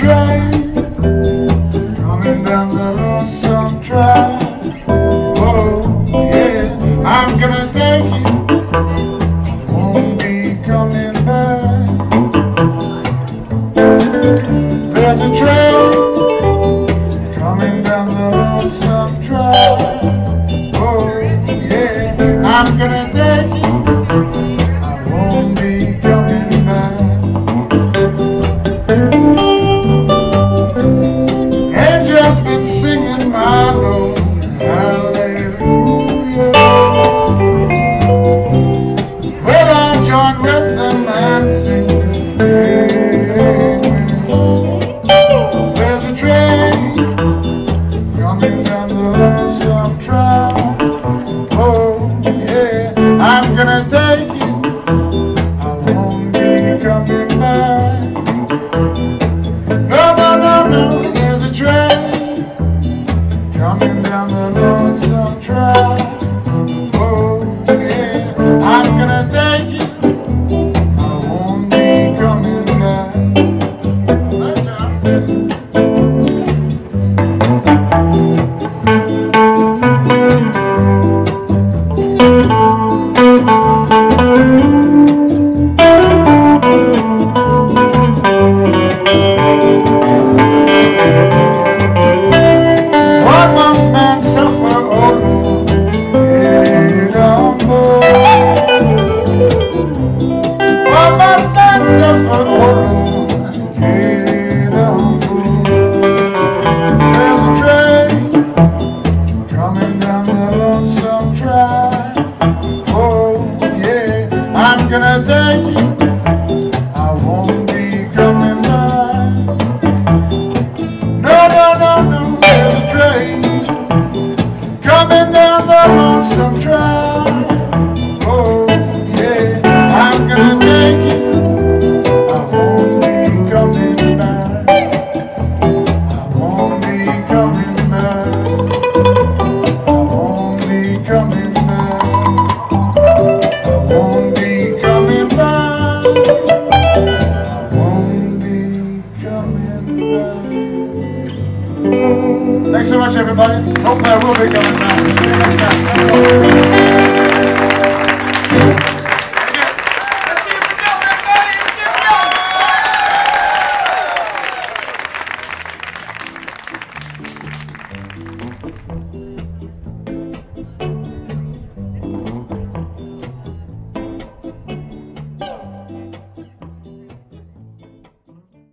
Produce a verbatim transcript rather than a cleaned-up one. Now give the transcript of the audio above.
train coming down the lonesome track. Oh yeah, I'm gonna take you, I won't be coming back. There's a train coming down the lonesome track. Oh yeah, I'm gonna take you, I won't be coming back. Angels been singing my Lord, hallelujah. Well, I'll join with them and sing amen. There's a train coming down the lonesome track. Oh yeah, I'm gonna take you, I won't be coming back. No, no, no, no, there's a train coming down the lonesome track. Oh yeah, I'm gonna take you, I won't be coming back. Right, John? What must man suffer, oh Lord, get on board. What must man suffer, oh Lord, get on board. There's a train coming down the lonesome track. Oh yeah, I'm gonna take you, I won't be coming back. No, no, no, no, there's a train coming down the lonesome track. Oh yeah, I'm gonna take you, I won't be coming back. I won't be coming back. I won't be coming back. I won't be coming back. I won't be coming back. Thanks so much, everybody. Hopefully I will be coming back. See you next time.